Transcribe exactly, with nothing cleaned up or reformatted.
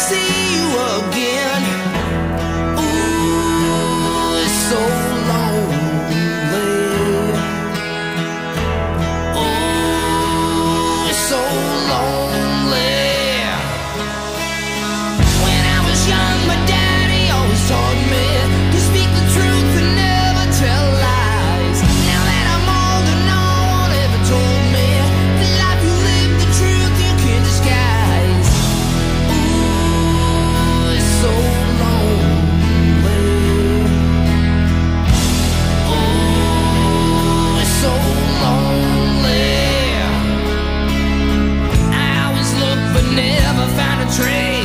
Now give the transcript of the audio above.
see you again. Ooh, it's so lonely. Ooh, it's so lonely. When I was young, my daddy always taught me to speak the truth and never tell lies. Now that I'm older, no one ever told me the life you live, the truth you can't disguise. Ooh, it's so lonely. Ooh, it's so lonely. I always looked but never found a trace.